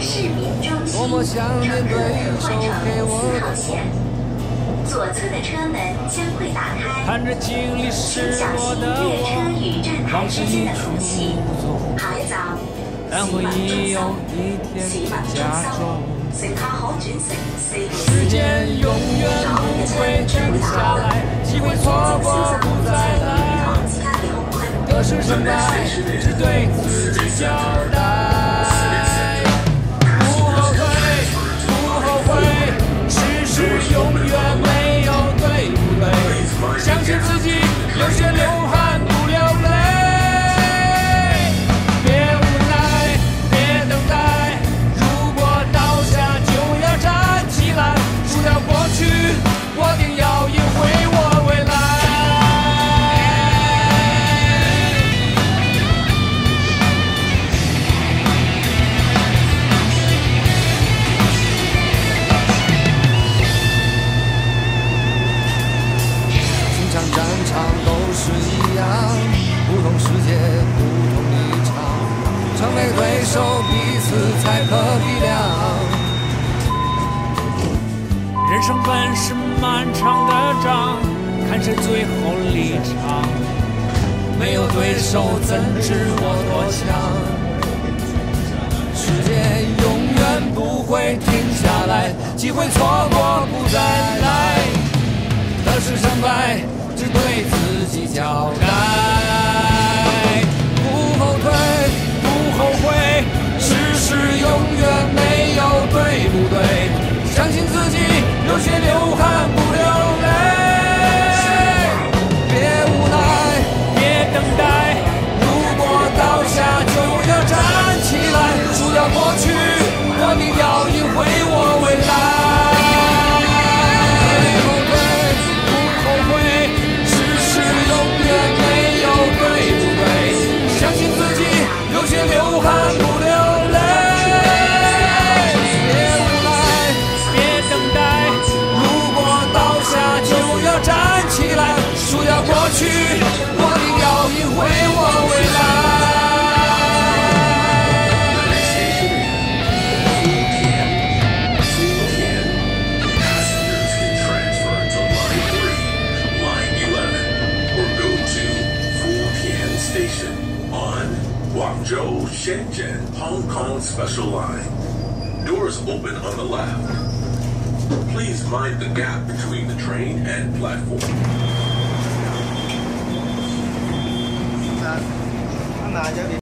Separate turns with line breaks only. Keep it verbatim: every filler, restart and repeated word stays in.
市民中心，乘客可换乘四号线。左侧的车门将会打开，请小心列车与站台之间的空隙。下一站，市民中心，市民中心。 乘客可轉乘四號線。
時間永遠不會停下來，機會錯過不再來。得失成敗只對自己交代。不後退，不後悔，世事永遠沒有對不對。相信自己，流血流汗不流淚。 我定要赢回我未来。情场战场都是一样，不同世界不同立场，成为对手彼此才可比量。 人生本是漫长的仗，看谁最后离场。没有对手，怎知我多强？世界永远不会停下来，机会错过不再来。得失成败，只对自己交代。不后退，不后悔，世事永远没有对不对。 相信自己，流血流汗不流泪。别无奈，别等待。如果倒下，就要站起来。输掉过去，我定要赢回我未来。不后退，不后悔，世事永远没有对不对。相信自己，流血流汗不流泪。 站起来，输掉过去，我定要赢回我未来。Passengers can transfer to Line three, Line eleven, or go to Futian Station on Guangzhou, Shenzhen, Hong Kong Special Line. Doors open on the left. Please mind the gap between the train and platform.
哪哪家里？